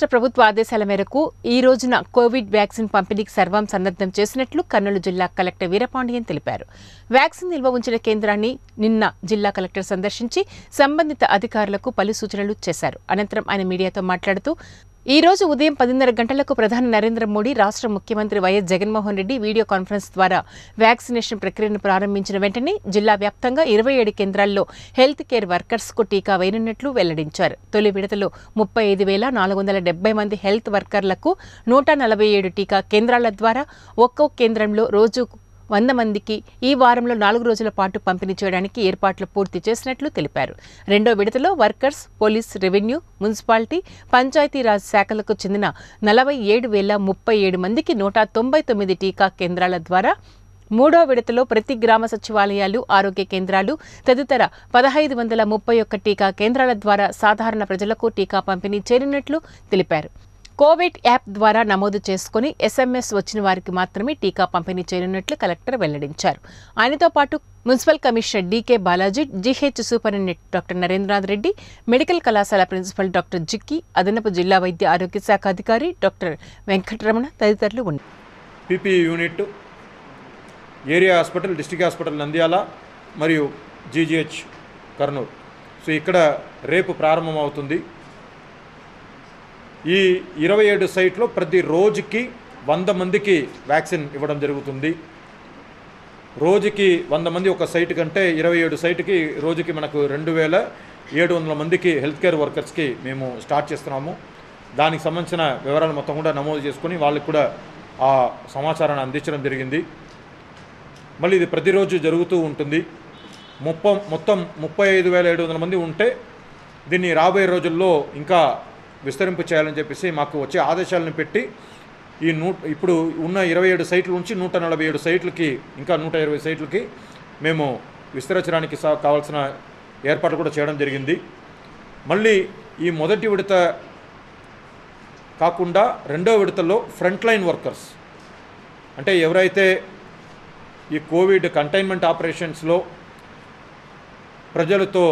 రాష్ట్ర ప్రభుత్వ ఆదేశాల మేరకు ఈ రోజున కోవిడ్ వ్యాక్సిన్ పంపిణీకి సర్వం సన్నద్ధం చేసినట్లు కర్నూలు జిల్లా కలెక్టర్ వీరపాండియన్ తెలిపారు. వ్యాక్సిన్ నిల్వ ఉంచిన కేంద్రాన్ని నిన్న జిల్లా కలెక్టర్ సందర్శించి సంబంధిత అధికారులకు పలు సూచనలు చేశారు. అనంతరం ఆయన మీడియాతో మాట్లాడుతూ ఈ రోజు ఉదయం 10:30 గంటలకు ప్రధాని నరేంద్ర మోడీ, రాష్ట్ర ముఖ్యమంత్రి YS Jaganmohan Reddy video conference ద్వారా వ్యాక్సినేషన్ ప్రక్రియను ప్రారంభించిన వెంటనే జిల్లా వ్యాప్తంగా 27 కేంద్రాల్లో హెల్త్ కేర్ వర్కర్స్కు టీకా వేయనున్నట్లు వెల్లడించారు. తొలి విడతలో 35,470 మంది హెల్త్ వర్కర్లకు 147 టీకా కేంద్రాల ద్వారా ఒక్కో కేంద్రంలో రోజు 100 మందికి ఈ వారంలో 4 రోజుల పాటు పంపిణీ చేయడానికి ఏర్పాట్లు పూర్తి చేసినట్లు తెలిపారు. రెండో విడతలో workers, police, revenue, municipality, Panchayati Raj శాఖలకు చెందిన 47,037 మందికి 199 టీకా కేంద్రాల ద్వారా, మూడో విడతలో ప్రతి గ్రామ సచివాలయాలు, ఆరోగ్య కేంద్రాలు తదితర 1,531 టీకా కేంద్రాల ద్వారా సాధారణ ప్రజలకు టీకా పంపిణీ చేయనున్నట్లు తెలిపారు. కోవిడ్ యాప్ ద్వారా నమోదు చేసుకుని SMS వచ్చిన వారికి మాత్రమే టీకా పంపిణీ చేయనున్నట్లు కలెక్టర్ వెల్లడించారు. ఆయనతో పాటు municipal commissioner DK Balaji, GH superintendent doctor Narendranath Reddy, medical కళాశాల ప్రిన్సిపల్ డాక్టర్ జిక్కి, అదనపు జిల్లా వైద్య ఆరోగ్య శాఖ అధికారి డాక్టర్ వెంకటరమణ తదితరులు ఉన్నారు. PPE unit, area hospital, district hospital Nandyal మరియు GGH కర్నూలు. సో ఇక్కడ రేపు ప్రారంభమవుతుంది. ఈ 27 సైట్లో ప్రతి రోజుకి 100 మందికి వ్యాక్సిన్ ఇవ్వడం జరుగుతుంది. రోజుకి 100 మంది ఒక సైట్ కంటే 27 సైట్కి రోజుకి మనకు 2,700 మందికి హెల్త్ కేర్ వర్కర్స్కి మేము స్టార్ట్ చేస్తున్నాము. దానికి సంబంధించిన వివరాలు మొత్తం కూడా నమోదు చేసుకొని వాళ్ళకి కూడా ఆ సమాచారాన్ని అందించడం జరిగింది. మళ్ళీ ఇది ప్రతిరోజు జరుగుతూ ఉంటుంది. మొత్తం 35,700 మంది ఉంటే దీన్ని రాబోయే రోజుల్లో ఇంకా విస్తరింపు చేయాలని చెప్పేసి మాకు వచ్చే ఆదేశాలను పెట్టి ఇప్పుడు ఉన్న 27 సైట్ల నుంచి 147 సైట్లకి, ఇంకా 120 సైట్లకి మేము విస్తరించడానికి కావాల్సిన ఏర్పాట్లు కూడా చేయడం జరిగింది. మళ్ళీ ఈ మొదటి విడత కాకుండా రెండో విడతలో ఫ్రంట్ లైన్ వర్కర్స్, అంటే ఎవరైతే ఈ కోవిడ్ కంటైన్మెంట్ ఆపరేషన్స్లో ప్రజలతో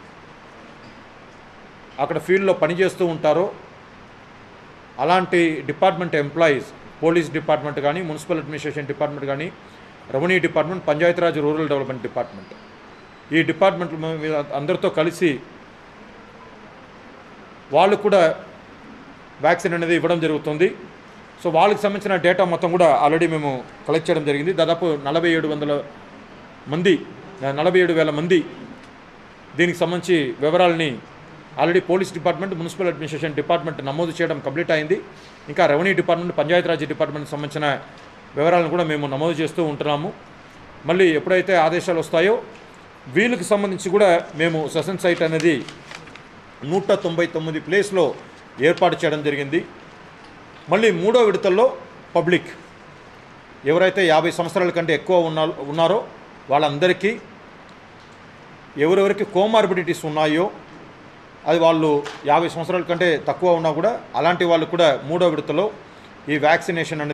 అక్కడ ఫీల్డ్లో పనిచేస్తూ ఉంటారో అలాంటి డిపార్ట్మెంట్ ఎంప్లాయీస్, పోలీస్ డిపార్ట్మెంట్ కానీ, మున్సిపల్ అడ్మినిస్ట్రేషన్ డిపార్ట్మెంట్ కానీ, revenue department, Panchayati Raj rural development department, ఈ డిపార్ట్మెంట్ అందరితో కలిసి వాళ్ళు కూడా వ్యాక్సిన్ అనేది ఇవ్వడం జరుగుతుంది. సో వాళ్ళకి సంబంధించిన డేటా మొత్తం కూడా ఆల్రెడీ మేము కలెక్ట్ చేయడం జరిగింది. దాదాపు 47,000 మంది దీనికి సంబంధించి వివరాలని already police department, municipal administration department నమోదు చేయడం కంప్లీట్ అయింది. ఇంకా రెవెన్యూ డిపార్ట్మెంట్, పంచాయతీరాజ్ డిపార్ట్మెంట్కి సంబంధించిన వివరాలను కూడా మేము నమోదు చేస్తూ ఉంటున్నాము. మళ్ళీ ఎప్పుడైతే ఆదేశాలు వస్తాయో వీళ్ళకి సంబంధించి కూడా మేము సెషన్ సైట్ అనేది 199 ప్లేస్లో ఏర్పాటు చేయడం జరిగింది. మళ్ళీ మూడో విడతల్లో పబ్లిక్ ఎవరైతే 50 సంవత్సరాల కంటే ఎక్కువ ఉన్నారో వాళ్ళందరికీ, ఎవరెవరికి కోమార్బిడిటీస్ ఉన్నాయో, అది వాళ్ళు 50 సంవత్సరాల కంటే తక్కువ ఉన్నా కూడా అలాంటి వాళ్ళు కూడా మూడో విడతలో ఈ వ్యాక్సినేషన్